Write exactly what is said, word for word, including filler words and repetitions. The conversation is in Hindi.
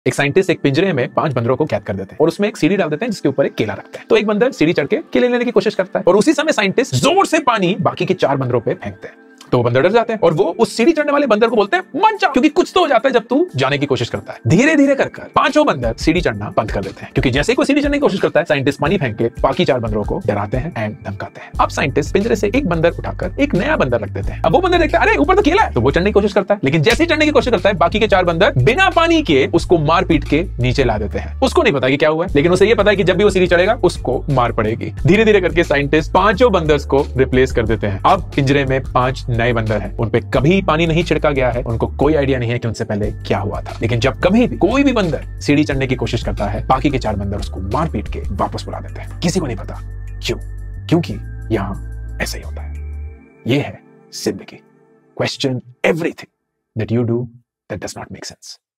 एक साइंटिस्ट एक पिंजरे में पांच बंदरों को कैद कर देते हैं और उसमें एक सीढ़ी डाल देते हैं जिसके ऊपर एक केला रखते हैं। तो एक बंदर सीढ़ी चढ़ के केले लेने की कोशिश करता है और उसी समय साइंटिस्ट जोर से पानी बाकी के चार बंदरों पे फेंकते हैं। तो वो बंदर डर जाते हैं और वो उस सीढ़ी चढ़ने वाले बंदर को बोलते हैं मन जा, क्योंकि कुछ तो हो जाता है जब तू जाने की कोशिश करता है। धीरे धीरे कर कर पांचों बंदर सीढ़ी चढ़ना बंद कर देते हैं, क्योंकि जैसे ही कोई सीढ़ी चढ़ने की कोशिश करता है साइंटिस्ट पानी फेंक के बाकी चार बंदरों को डराते हैं एंड धमकाते हैं। अब साइंटिस्ट पिंजरे से एक बंदर उठाकर एक नया बंदर रख देते हैं। अब वो बंदर देखते हैं अरे ऊपर तो केला है, तो वो चढ़ने की कोशिश करता है, लेकिन जैसे ही चढ़ने की कोशिश करता है बाकी के चार बंदर बिना पानी के उसको मार पीट के नीचे ला देते हैं। उसको नहीं पता कि क्या हुआ है, लेकिन उसे ये पता है कि जब भी वो सीढ़ी चढ़ेगा उसको मार पड़ेगी। धीरे धीरे करके साइंटिस्ट पांचों बंदर्स को रिप्लेस कर देते हैं। अब पिंजरे में पांच नए बंदर हैं, उन पे कभी पानी नहीं छिड़का गया है, उनको कोई आइडिया नहीं है कि उनसे पहले क्या हुआ था। लेकिन जब कभी भी कोई भी बंदर सीढ़ी चढ़ने की कोशिश करता है बाकी के चार बंदर उसको मार पीट के वापस बुला देते हैं। किसी को नहीं पता क्यों, क्योंकि यहां ऐसा ही होता है। यह है जिंदगी। Question everything that you do that does not make sense.